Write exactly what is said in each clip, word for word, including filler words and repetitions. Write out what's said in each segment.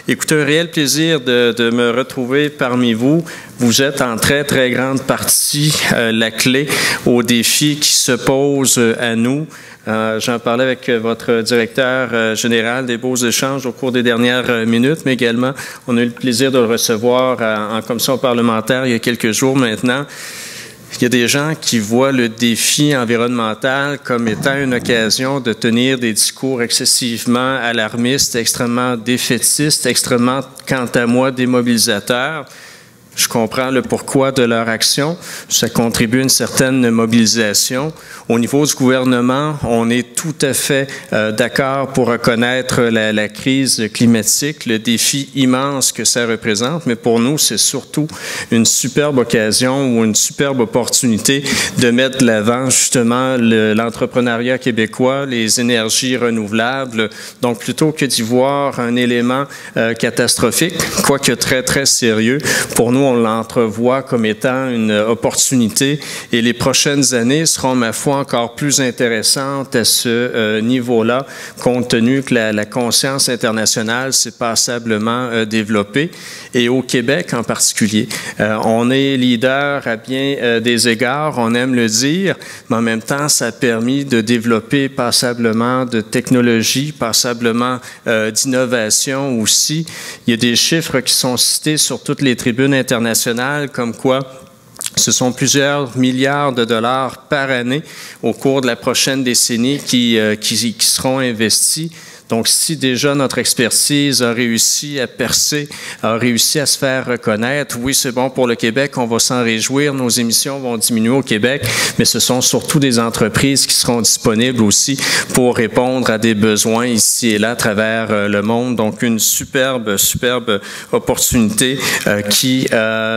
Écoutez, un réel plaisir de, de me retrouver parmi vous. Vous êtes en très, très grande partie euh, la clé aux défis qui se posent à nous. Euh, J'en parlais avec votre directeur euh, général des Beaux-Échanges au cours des dernières euh, minutes, mais également, on a eu le plaisir de le recevoir à, en commission parlementaire il y a quelques jours maintenant. Il y a des gens qui voient le défi environnemental comme étant une occasion de tenir des discours excessivement alarmistes, extrêmement défaitistes, extrêmement, quant à moi, démobilisateurs. Je comprends le pourquoi de leur action. Ça contribue à une certaine mobilisation. Au niveau du gouvernement, on est tout à fait euh, d'accord pour reconnaître la, la crise climatique, le défi immense que ça représente, mais pour nous, c'est surtout une superbe occasion ou une superbe opportunité de mettre de l'avant justement l'entrepreneuriat québécois, les énergies renouvelables. Donc, plutôt que d'y voir un élément euh, catastrophique, quoique très, très sérieux, pour nous, on l'entrevoit comme étant une opportunité et les prochaines années seront, ma foi, encore plus intéressantes à ce euh, niveau-là, compte tenu que la, la conscience internationale s'est passablement euh, développée et au Québec en particulier. Euh, on est leader à bien euh, des égards, on aime le dire, mais en même temps, ça a permis de développer passablement de technologies, passablement euh, d'innovation aussi. Il y a des chiffres qui sont cités sur toutes les tribunes internationales comme quoi ce sont plusieurs milliards de dollars par année au cours de la prochaine décennie qui, euh, qui, qui seront investis. Donc, si déjà notre expertise a réussi à percer, a réussi à se faire reconnaître, oui, c'est bon pour le Québec, on va s'en réjouir, nos émissions vont diminuer au Québec, mais ce sont surtout des entreprises qui seront disponibles aussi pour répondre à des besoins ici et là à travers euh, le monde. Donc, une superbe, superbe opportunité euh, qui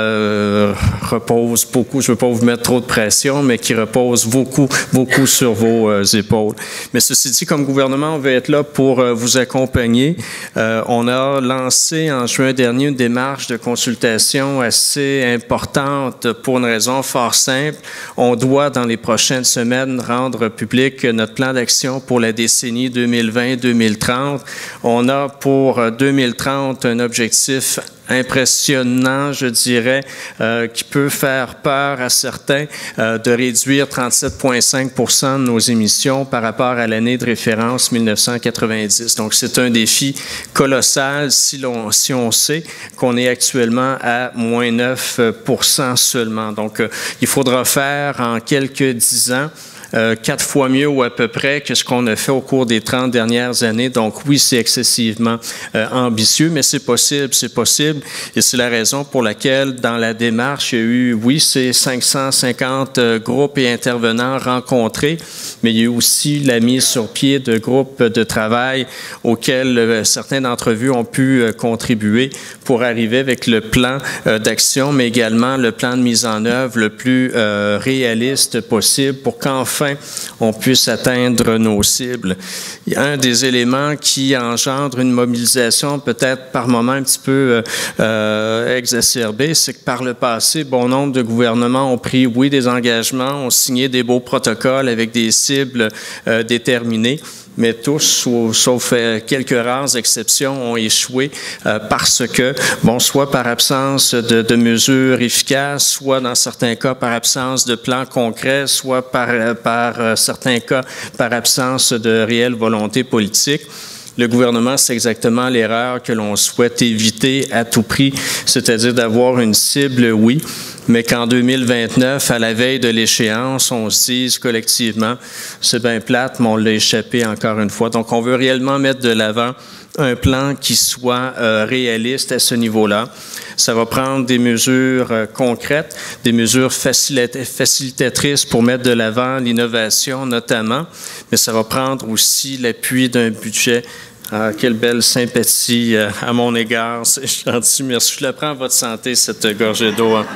euh, repose beaucoup, je ne veux pas vous mettre trop de pression, mais qui repose beaucoup, beaucoup sur vos euh, épaules. Mais ceci dit, comme gouvernement, on veut être là pour vous accompagner. Euh, on a lancé en juin dernier une démarche de consultation assez importante pour une raison fort simple. On doit, dans les prochaines semaines, rendre public notre plan d'action pour la décennie deux mille vingt deux mille trente. On a pour deux mille trente un objectif impressionnant, je dirais, euh, qui peut faire peur à certains, euh, de réduire trente-sept virgule cinq pour cent de nos émissions par rapport à l'année de référence mille neuf cent quatre-vingt-dix. Donc, c'est un défi colossal si, l'on, si on sait qu'on est actuellement à moins neuf pour cent seulement. Donc, euh, il faudra faire en quelques dix ans Euh, quatre fois mieux ou à peu près que ce qu'on a fait au cours des trente dernières années. Donc oui, c'est excessivement euh, ambitieux, mais c'est possible, c'est possible. Et c'est la raison pour laquelle, dans la démarche, il y a eu, oui, ces cinq cent cinquante euh, groupes et intervenants rencontrés, mais il y a eu aussi la mise sur pied de groupes de travail auxquels euh, certains d'entre vous ont pu euh, contribuer pour arriver avec le plan euh, d'action, mais également le plan de mise en œuvre le plus euh, réaliste possible pour qu'enfin on puisse atteindre nos cibles. Il y a un des éléments qui engendre une mobilisation peut-être par moment un petit peu euh, exacerbée, c'est que par le passé, bon nombre de gouvernements ont pris, oui, des engagements, ont signé des beaux protocoles avec des cibles euh, déterminées, mais tous, sauf quelques rares exceptions, ont échoué euh, parce que, bon, soit par absence de, de mesures efficaces, soit dans certains cas par absence de plans concrets, soit par, par euh, certains cas par absence de réelle volonté politique. Le gouvernement, c'est exactement l'erreur que l'on souhaite éviter à tout prix, c'est-à-dire d'avoir une cible, oui, mais qu'en deux mille vingt-neuf, à la veille de l'échéance, on se dise collectivement, c'est bien plate, mais on l'a échappé encore une fois. Donc, on veut réellement mettre de l'avant un plan qui soit euh, réaliste à ce niveau-là. Ça va prendre des mesures euh, concrètes, des mesures facilita- facilitatrices pour mettre de l'avant l'innovation notamment, mais ça va prendre aussi l'appui d'un budget. Ah, quelle belle sympathie euh, à mon égard, c'est gentil, merci. Je la prends à votre santé, cette gorgée d'eau. Hein.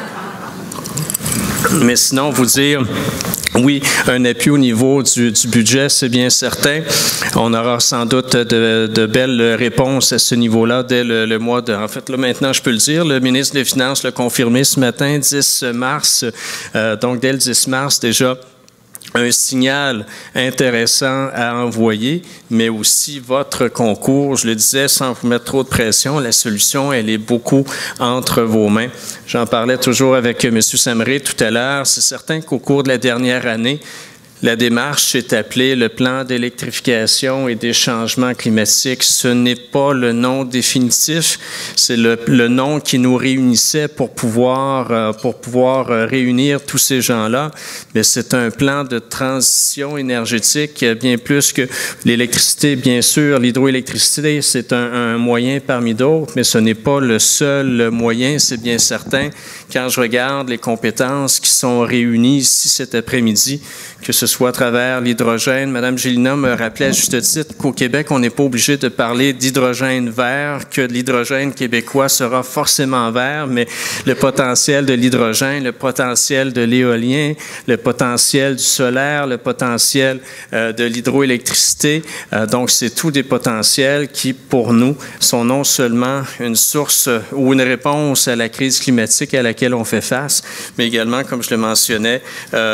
Mais sinon, vous dire, oui, un appui au niveau du, du budget, c'est bien certain. On aura sans doute de, de belles réponses à ce niveau-là dès le, le mois de... En fait, là, maintenant, je peux le dire, le ministre des Finances l'a confirmé ce matin, dix mars. Euh, donc, dès le dix mars, déjà, un signal intéressant à envoyer, mais aussi votre concours. Je le disais, sans vous mettre trop de pression, la solution, elle est beaucoup entre vos mains. J'en parlais toujours avec M. Samré tout à l'heure. C'est certain qu'au cours de la dernière année, la démarche est appelée le plan d'électrification et des changements climatiques. Ce n'est pas le nom définitif, c'est le, le nom qui nous réunissait pour pouvoir, euh, pour pouvoir euh, réunir tous ces gens-là. Mais c'est un plan de transition énergétique bien plus que l'électricité, bien sûr. L'hydroélectricité, c'est un, un moyen parmi d'autres, mais ce n'est pas le seul moyen, c'est bien certain. Quand je regarde les compétences qui sont réunies ici cet après-midi, que ce soit à travers l'hydrogène. Madame Gélina me rappelait à juste titre qu'au Québec, on n'est pas obligé de parler d'hydrogène vert, que l'hydrogène québécois sera forcément vert, mais le potentiel de l'hydrogène, le potentiel de l'éolien, le potentiel du solaire, le potentiel euh, de l'hydroélectricité. Euh, donc, c'est tous des potentiels qui, pour nous, sont non seulement une source ou une réponse à la crise climatique à laquelle on fait face, mais également, comme je le mentionnais,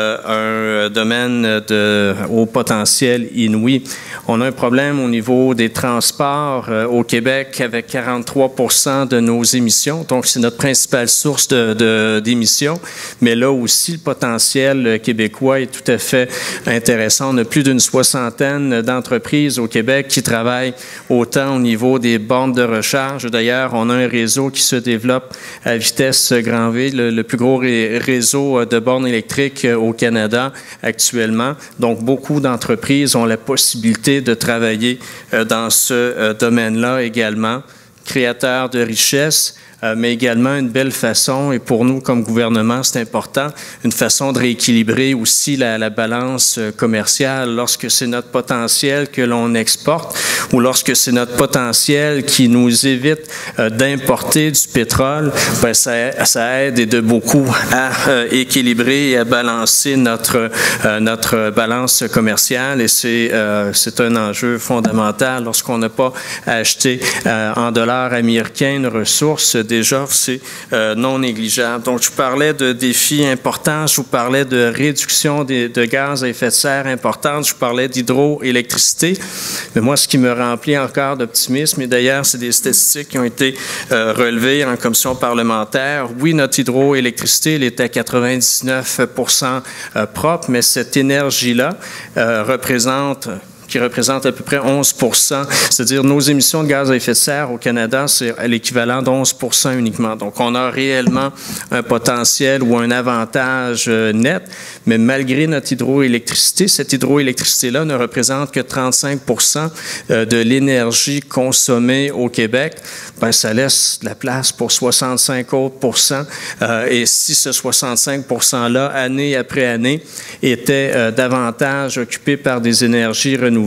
euh, un domaine de haut potentiel inouï. On a un problème au niveau des transports euh, au Québec avec quarante-trois pour cent de nos émissions. Donc, c'est notre principale source de, de, d'émissions. Mais là aussi, le potentiel québécois est tout à fait intéressant. On a plus d'une soixantaine d'entreprises au Québec qui travaillent autant au niveau des bornes de recharge. D'ailleurs, on a un réseau qui se développe à vitesse grand V, le, le plus gros ré, réseau de bornes électriques au Canada actuellement. Donc, beaucoup d'entreprises ont la possibilité de travailler euh, dans ce euh, domaine-là également, créateur de richesses, euh, mais également une belle façon, et pour nous, comme gouvernement, c'est important, une façon de rééquilibrer aussi la, la balance euh, commerciale. Lorsque c'est notre potentiel que l'on exporte ou lorsque c'est notre potentiel qui nous évite euh, d'importer du pétrole, ben ça, ça aide et de beaucoup à euh, équilibrer et à balancer notre, euh, notre balance commerciale, et c'est euh, c'est un enjeu fondamental lorsqu'on n'a pas à acheter euh, en dollars américains une ressource. Déjà, c'est euh, non négligeable. Donc, je vous parlais de défis importants, je vous parlais de réduction des, de gaz à effet de serre importante, je vous parlais d'hydroélectricité. Mais moi, ce qui me remplit encore d'optimisme, et d'ailleurs, c'est des statistiques qui ont été euh, relevées en commission parlementaire. Oui, notre hydroélectricité, elle est à quatre-vingt-dix-neuf pour cent euh, propre, mais cette énergie-là euh, représente qui représente à peu près onze pour cent, c'est-à-dire nos émissions de gaz à effet de serre au Canada, c'est l'équivalent d'onze pour cent uniquement. Donc, on a réellement un potentiel ou un avantage net, mais malgré notre hydroélectricité, cette hydroélectricité-là ne représente que trente-cinq pour cent de l'énergie consommée au Québec. Ben, ça laisse de la place pour soixante-cinq autres pour cent. Euh, et si ce soixante-cinq pour cent-là, année après année, était euh, davantage occupé par des énergies renouvelables,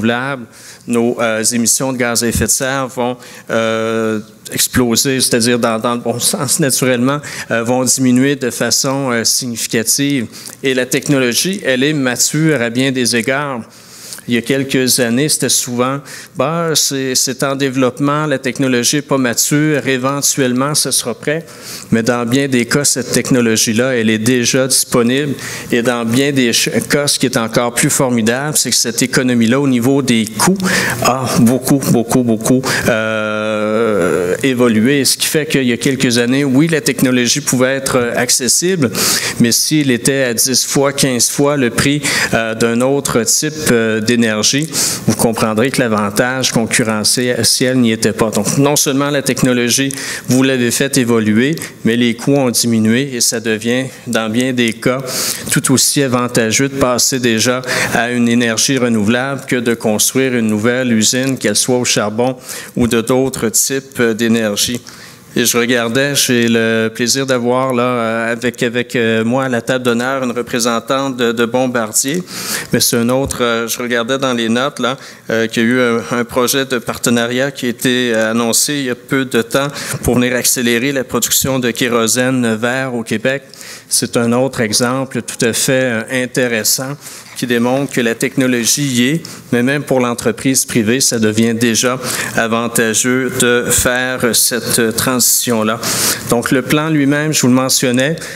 nos euh, émissions de gaz à effet de serre vont euh, exploser, c'est-à-dire dans, dans le bon sens naturellement, euh, vont diminuer de façon euh, significative. Et la technologie, elle est mature à bien des égards. Il y a quelques années, c'était souvent, bah, c'est, c'est en développement, la technologie n'est pas mature, éventuellement, ce sera prêt. Mais dans bien des cas, cette technologie-là, elle est déjà disponible. Et dans bien des cas, ce qui est encore plus formidable, c'est que cette économie-là, au niveau des coûts, a beaucoup, beaucoup, beaucoup euh, évolué. Ce qui fait qu'il y a quelques années, oui, la technologie pouvait être accessible, mais s'il était à dix fois, quinze fois le prix euh, d'un autre type euh, d'énergie, vous comprendrez que l'avantage concurrentiel n'y était pas. Donc, non seulement la technologie, vous l'avez fait évoluer, mais les coûts ont diminué et ça devient, dans bien des cas, tout aussi avantageux de passer déjà à une énergie renouvelable que de construire une nouvelle usine, qu'elle soit au charbon ou de d'autres types d'énergie. Et je regardais, j'ai le plaisir d'avoir là avec avec moi à la table d'honneur une représentante de, de Bombardier, mais c'est un autre. Je regardais dans les notes là euh, qu'il y a eu un, un projet de partenariat qui a été annoncé il y a peu de temps pour venir accélérer la production de kérosène vert au Québec. C'est un autre exemple tout à fait intéressant qui démontre que la technologie y est, mais même pour l'entreprise privée, ça devient déjà avantageux de faire cette transition-là. Donc, le plan lui-même, je vous le mentionnais,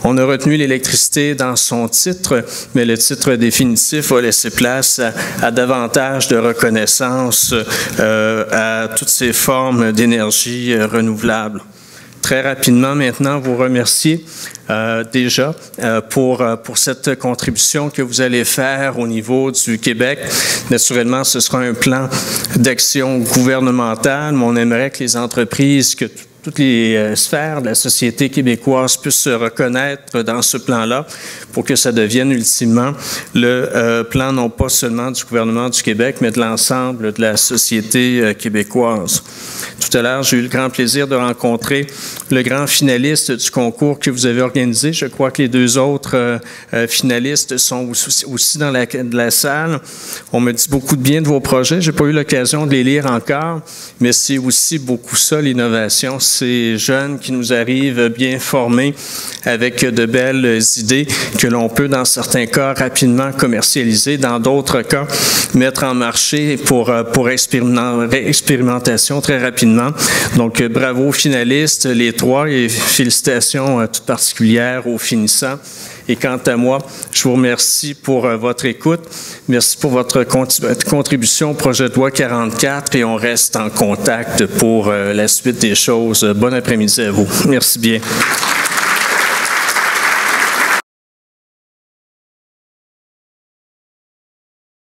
On a retenu l'électricité dans son titre, mais le titre définitif a laissé place à, à davantage de reconnaissance euh, à toutes ces formes d'énergie euh, renouvelable. Très rapidement maintenant, vous remercier euh, déjà euh, pour, euh, pour cette contribution que vous allez faire au niveau du Québec. Naturellement, ce sera un plan d'action gouvernementale, mais on aimerait que les entreprises, que toutes les euh, sphères de la société québécoise puissent se reconnaître dans ce plan-là pour que ça devienne ultimement le euh, plan non pas seulement du gouvernement du Québec, mais de l'ensemble de la société euh, québécoise. Tout à l'heure, j'ai eu le grand plaisir de rencontrer le grand finaliste du concours que vous avez organisé. Je crois que les deux autres euh, euh, finalistes sont aussi, aussi dans la, de la salle. On me dit beaucoup de bien de vos projets. Je n'ai pas eu l'occasion de les lire encore, mais c'est aussi beaucoup ça, l'innovation. Ces jeunes qui nous arrivent bien formés avec de belles idées que l'on peut, dans certains cas, rapidement commercialiser, dans d'autres cas, mettre en marché pour, pour expérimentation très rapidement. Donc, bravo aux finalistes, les trois, et félicitations toutes particulières aux finissants. Et quant à moi, je vous remercie pour euh, votre écoute. Merci pour votre contribution au projet de loi quarante-quatre et on reste en contact pour euh, la suite des choses. Bon après-midi à vous. Merci bien.